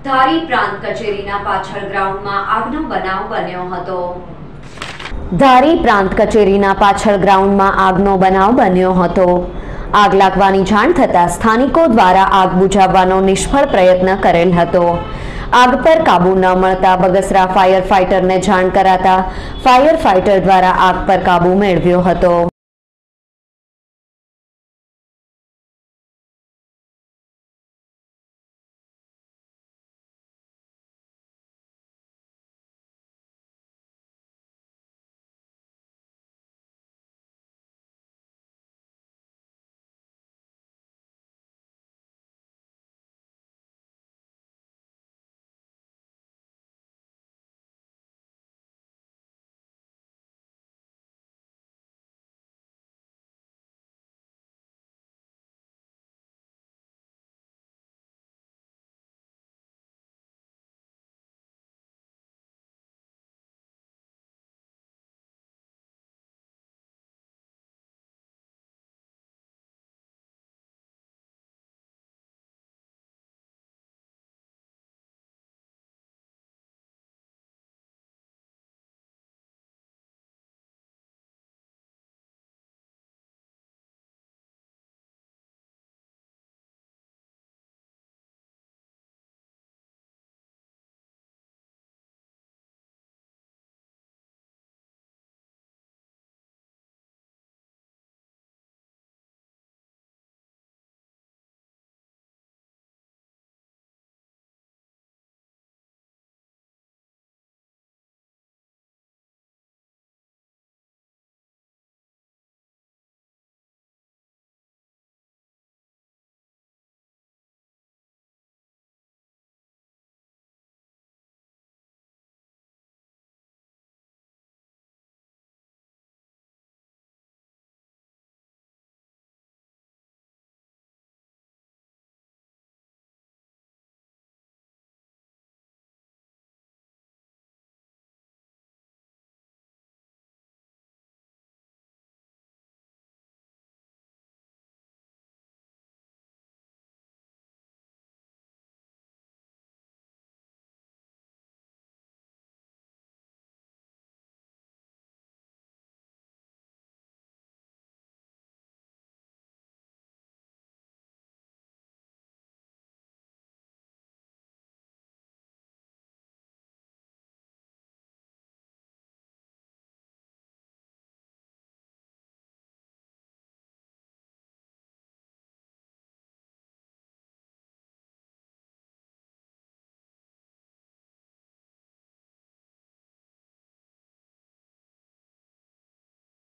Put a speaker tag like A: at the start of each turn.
A: ધારી પ્રાંત કચેરીના પાછળ ગ્રાઉન્ડમાં આગનો બનાવ બન્યો હતો। ધારી પ્રાંત કચેરીના પાછળ ગ્રાઉન્ડમાં આગનો બનાવ બન્યો હતો। આગ લાગવાની જાણ થતાં સ્થાનિકો દ્વારા આગ બુઝાવવાનો નિષ્ફળ પ્રયત્ન કરેલ હતો। આગ પર કાબુ ન મળતા બગસરા ફાયર ફાઇટરને જાણ કરાતા ફાયર ફાઇટર દ્વારા આગ પર કાબુ મેળવ્યો હતો।